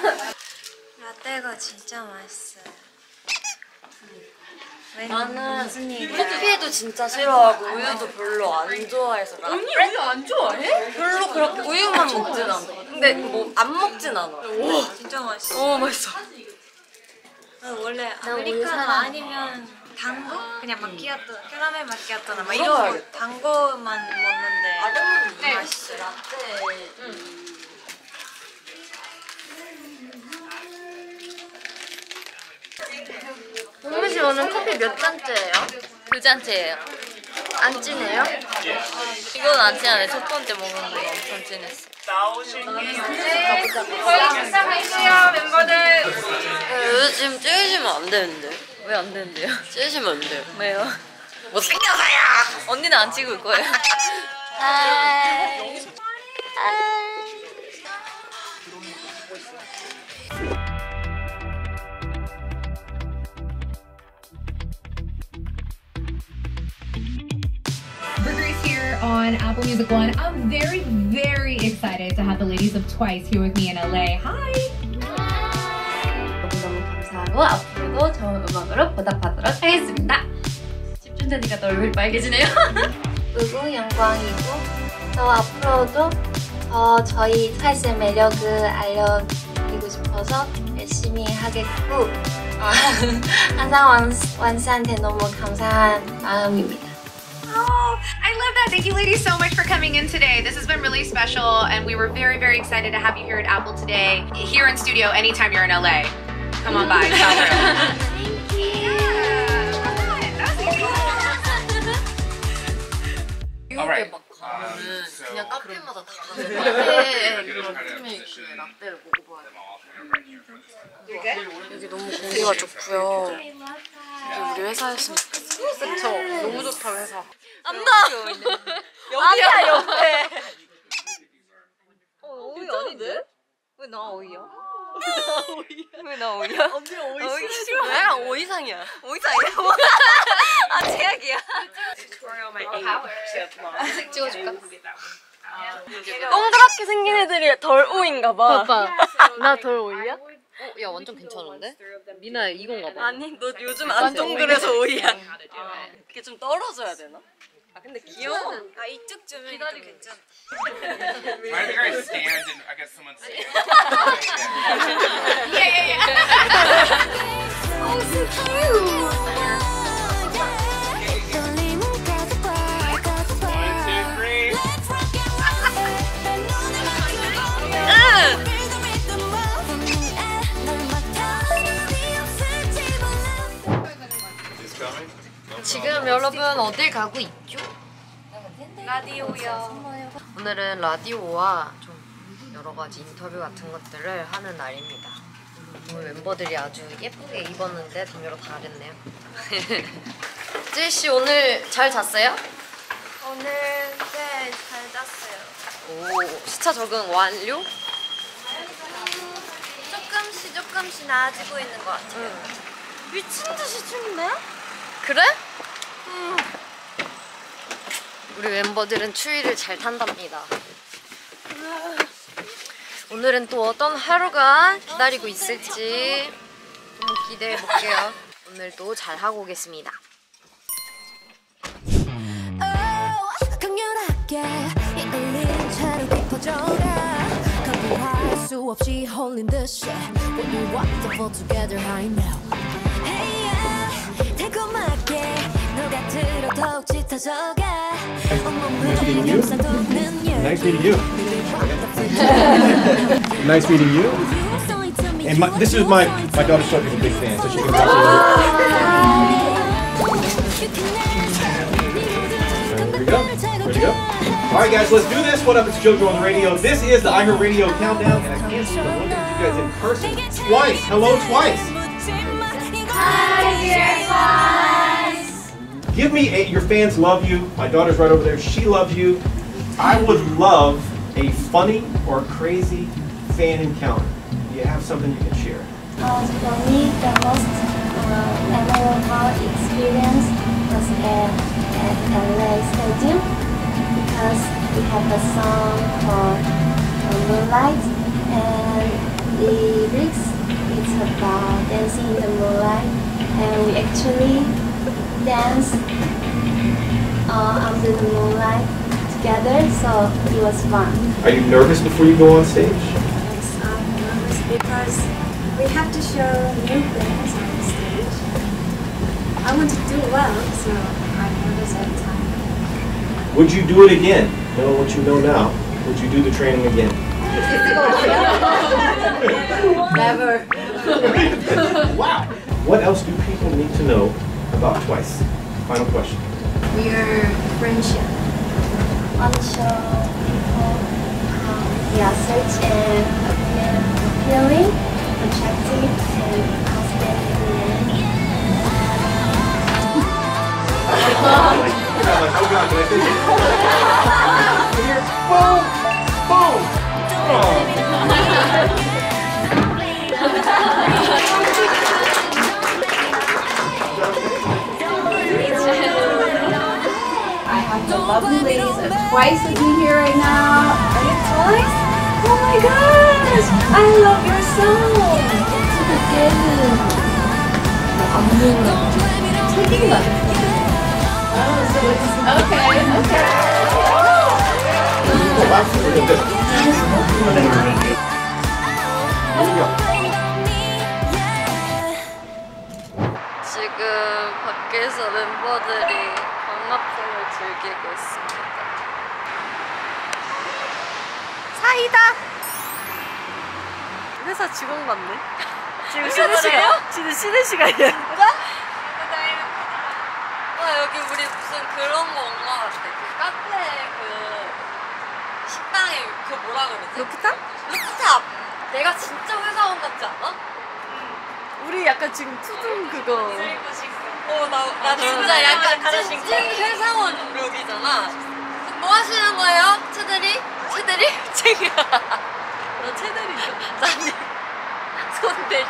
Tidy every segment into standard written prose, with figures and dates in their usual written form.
라떼가 진짜 맛있어요. 나는 커피도 진짜 싫어하고 우유도 별로 안 좋아해서. 언니 우유 안 좋아해? 별로 그렇게 우유만 먹진 않아. 근데 뭐 안 먹진 않아. 와 진짜 맛있어. 맛있어. 원래 아메리카노 아니면 당고? 그냥 마키아토, 캐러멜 마키아토나 막 이런 거 당고만 먹는데 네. 맛있어. 라떼. 동민 씨 오늘 커피 몇 잔째예요? 2잔째예요. 안 진해요? 이건 안 진하네. 첫 번째 먹은 거 엄청 진했어. 저희 시작할게요 멤버들. 요즘 찌우시면 안 되는데. 왜 안 되는데요? 찌우시면 안 돼요. 왜요? 못생겨서요! 언니는 안 찍을 거예요. 하이. On Apple Music One. I'm very excited to have the ladies of Twice here with me in LA. Hi! 너무 감사하고 앞으로도 좋은 음악으로 보답하도록 하겠습니다. 집중되니까 또 얼굴이 빨개지네요. 너무 영광이고 또 앞으로도 더 저희 트와이스의 매력을 알려드리고 싶어서 열심히 하겠고 항상 완수한테 너무 감사한 마음입니다. Oh, I love that. Thank you ladies so much for coming in today. This has been really special and we were very excited to have you here at Apple today. Here in studio anytime you're in LA. Come on by. Thank you. 미국에 막 가면은 그냥 카페마다 다 가는 라떼 그런 커피메이크의 라떼를 먹어봐야 돼. 여기 너무 공기가 좋고요. 여기 우리 회사였으면 좋겠어. 그쵸? 너무 좋다 회사. 안 나! 아니야 옆에. 오이 아닌데? 왜 나 오이야? 왜 나 오이야? 언니 오이 싫어. 왜? 오이상이야. 오이상이야? 아 제약이야. 색 찍어줄까? 동그랗게 생긴 애들이 덜 오인가 봐. 봐봐. 나 덜 오이야? 야 완전 괜찮은데? 미나 이건가 봐. 아니 너 요즘 안 동그래서 오이야. 그게 좀 떨어져야 되나? 아 근데 귀여워. 아 이쪽 주면 기다리고 괜찮아. I think I stand and I guess someone stands. Oh, so cute! 2, 3. 지금 여러분 어딜 가고 있죠? 라디오요. 오늘은 라디오와 좀 여러 가지 인터뷰 같은 것들을 하는 날입니다. 오늘 멤버들이 아주 예쁘게 입었는데 좀 여러 다르네요. 쯔이씨 오늘 잘 잤어요? 오늘 네 잘 잤어요. 오 시차 적응 완료? 조금씩 나아지고 있는 것 같아요. 미친 듯이 추운데요? 그래? 우리 멤버들은 추위를 잘 탄답니다. 오늘은 또 어떤 하루가 기다리고 있을지 너무 기대해 볼게요. 오늘도 잘 하고 오겠습니다. 강렬하게 이끌린 채로 깊어져가 거부할 수 없이 홀린 듯이 We'll be wonderful together I know Hey yeah 달콤하게 녹아들어 더욱 짙어져가 온몸을 감싸도는 열 Nice meeting you. Nice meeting you. And this is my daughter Sophie's a big fan, so she can watch it. There we go. Ready to go? All right, guys, let's do this. What up? It's JoJo on the radio. This is the iHeartRadio countdown, and I can't see the look at you guys in person. Twice. Hello, Twice. Hi, Twice. Give me your fans love you. My daughter's right over there. She loves you. I would love a funny or crazy fan encounter. Do you have something you can share? For me, the most memorable experience was at LA Stadium because we have a song called Moonlight and we about dancing in the moonlight, and we actually danced under the moonlight together, so it was fun. Are you nervous before you go on stage? Yes, I'm nervous because we have to show new things on the stage. I want to do well, so I'm nervous all the time. Would you do it again? Knowing what you know now, would you do the training again? Never. Wow. What else do people need to know about Twice? Final question. We are friendship. On the show, people, we are such an appealing, attractive, and outstanding men. Oh God, can I say Here, boom, boom. I have the lovely ladies of Twice with me here right now. Are you Twice? Oh my gosh! I love your song! Taking them. Okay. 지금 밖에서 멤버들이 광합성을 즐기고 있습니다. 사이다! 회사 직원 같네? 지금 쉬는 시간? 지금 쉬는 시간이야. 여기 우리 무슨 그런 거 온 거 같아. 그 카페 식당에 뭐라 그러지? 루프탑? 루프탑! 내가 진짜 회사원 같지 않아? 우리 약간 지금 투둥 그거. 나 진짜 약간 찐 회사원 룩이잖아. 뭐 하시는 거예요? 채들이? 채들이? 너 채들이죠? 나는 손대리.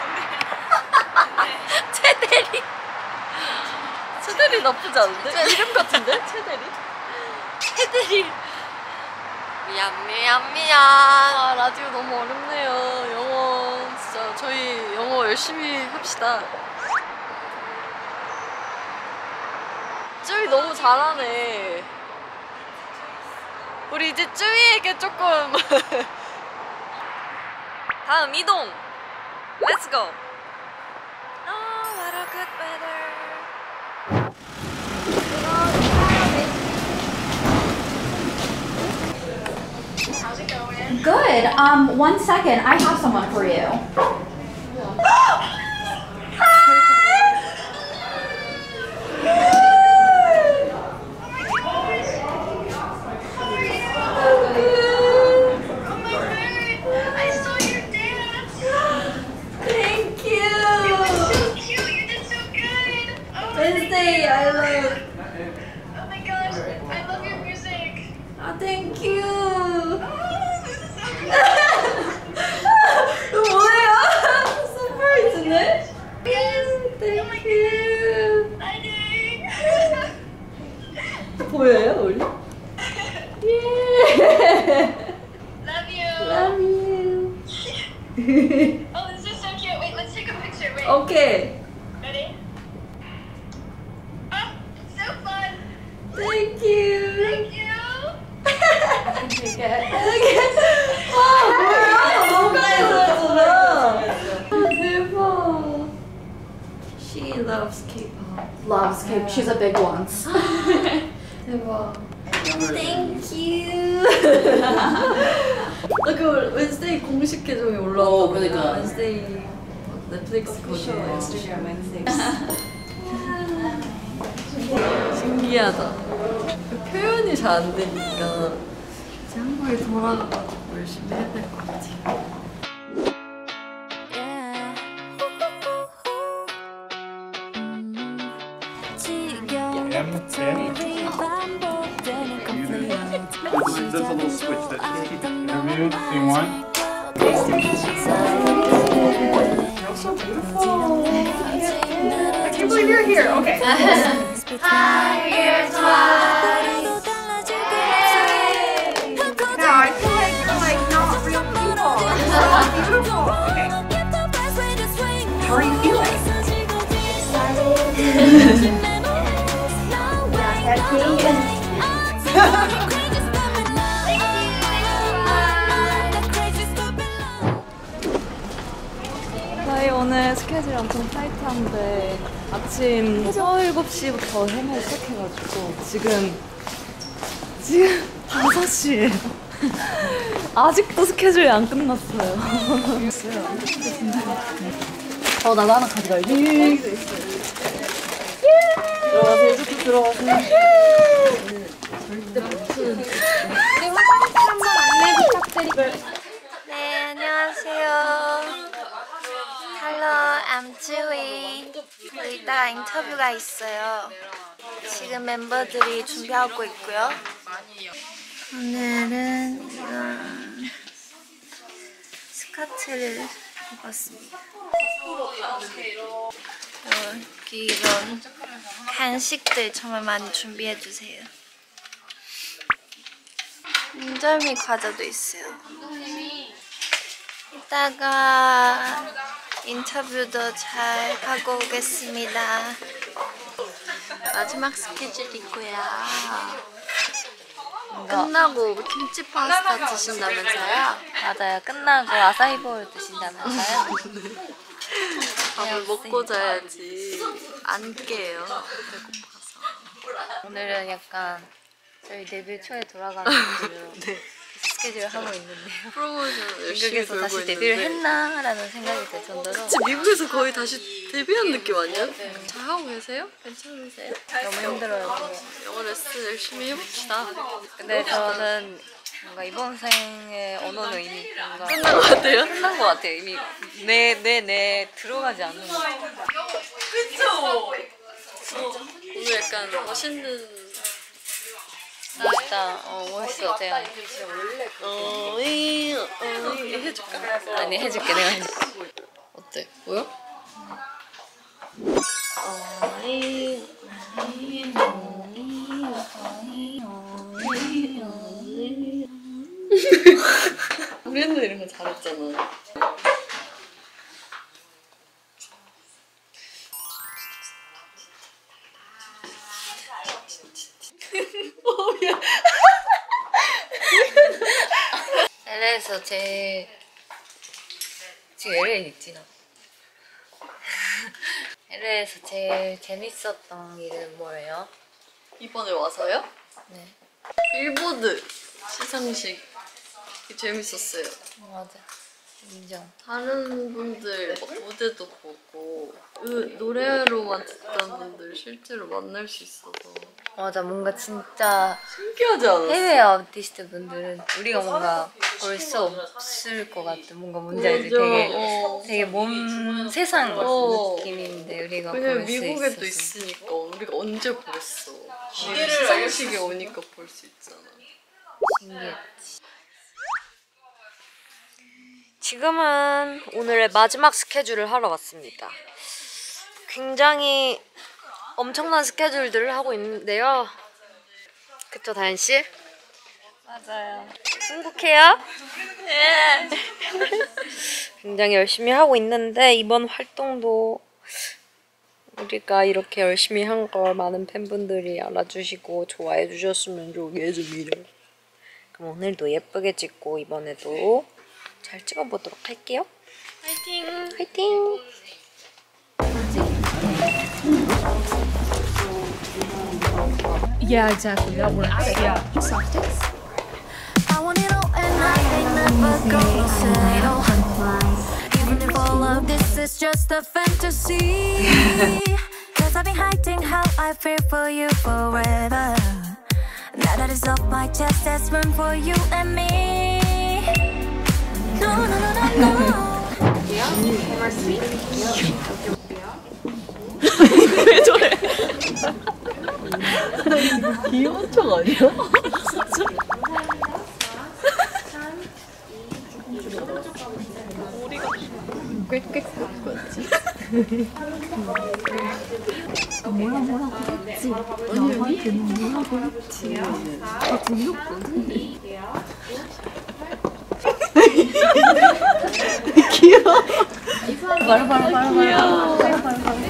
채대리. 채대리 나쁘지 않은데? 이름 같은데? 채대리? 채대리. 미안. 아, 라디오 너무 어렵네요. 영어 진짜 저희 영어 열심히 합시다. 쯔위 너무 잘하네. 우리 이제 쯔위에게 조금 다음 이동. Let's go. Oh, what a good weather. Good. 1 second. I have someone for you. Thank you. Wednesday, I love. Oh my gosh, I love your music. Oh, thank you. 뭐예요? 서프라이즈네? Thank you. 보여요, 우리? Yeah. Love you. Love you. Oh, this is so cute. Wait, let's take a picture. Wait. Okay. Ready? Oh, so fun. Thank you. Thank you. 와, 뭐야? 너무 잘했어. 대박. She loves K-pop. Loves K. She's a big one. 대박. Thank you. 그 wednesday 공식 계정에 올라왔다. 그러니까. wednesday 넷플릭스 거기에. 신기하다. 표현이 잘 안 되니까 이제 한국에 돌아가가지고 열심히 해야 될 것 같아. There's a little switch that just keeps interview. Scene one. So beautiful. I can't believe you're here. Okay. Hi, here's Twice. Now I feel like you're like not real people. You're so beautiful. Okay. How are you feeling? 저희 오늘 스케줄이 엄청 타이트한데 아침 7시부터 헤매 시작해가지고 지금 5시예요. 아직도 스케줄이 안 끝났어요. 나도 하나 가져가야지. 들어가세요. 이렇게 들어가세요. 네, 안녕하세요. Hello, I'm Jiwi. 이따가 인터뷰가 있어요. 지금 멤버들이 준비하고 있고요. 오늘은 이런 스커트를 입었습니다. 여기 이런 간식들 정말 많이 준비해주세요. 인절미 과자도 있어요. 이따가 인터뷰도 잘 하고 오겠습니다. 마지막 스케줄이고요. 끝나고 김치 파스타 드신다면서요? 맞아요. 끝나고 아사히볼 드신다면서요? 밥을 먹고 자야지. 안 깨요. 배고파서. 오늘은 약간 저희 데뷔 초에 돌아가는 느낌으로 스케줄을 하고 있는데요. 프로모션 열심히 미국에서 다시 데뷔를 했나라는 생각이 들 정도로 진짜 미국에서 거의 다시 데뷔한 느낌 아니야? 잘 하고 계세요? 괜찮으세요? 너무 힘들어요. 영어 레슨 열심히 해봅시다. 근데 저는 뭔가 이번 생의 언어는 이미 뭔가 끝난 것 같아요? 끝난 것 같아요. 이미 내 들어가지 않는 것 같아요. 오늘 약간 멋있는 진짜 멋있어. 제가 해줄까? 아니 해줄게. 내가 해줄게. 어때? 보여? 우리 옛날에 이런 거 잘했잖아. LA에서 제일 지금 LA 있지 나. LA에서 제일 재밌었던 일은 뭐예요? 이번에 와서요? 네. 빌보드 시상식 재밌었어요. 맞아. 인정. 다른 분들 무대도 보고 노래로만 듣던 분들 실제로 만날 수 있어서 맞아. 뭔가 진짜 신기하지 않았어? 해외 아티스트 분들은 우리가 뭔가 볼 수 없을 것 같아. 뭔가 뭔지 알지? 되게 먼 세상 느낌인데 우리가 왜냐면 볼 수 미국에 또 있어서. 있으니까 우리가 언제 보겠어. 시상식에 오니까 볼 수 있잖아. 신기했지. 지금은 오늘의 마지막 스케줄을 하러 왔습니다. 굉장히 엄청난 스케줄들을 하고 있는데요. 그쵸, 다현씨? 맞아요. 행복해요? 네. 굉장히 열심히 하고 있는데 이번 활동도 우리가 이렇게 열심히 한 걸 많은 팬분들이 알아주시고 좋아해 주셨으면 좋겠습니다. 그럼 오늘도 예쁘게 찍고 이번에도 잘 찍어보도록 할게요. 화이팅! 화이팅! Yeah, exactly. That works. Yeah. I want it all and I ain't never gonna settle. Even if all of this is just a fantasy. Cause I've been hiding how I feel for you forever. Now that it's off my chest, there's room for you and me. No, no, no, no, no. 왜 저래? 귀여운 척 아니야? 머리가 꽥꽥 꽂고 왔지? 뭐라고 했지? 나한테 뭐라고 했지? 다 들렸거든? 귀여워. 바로.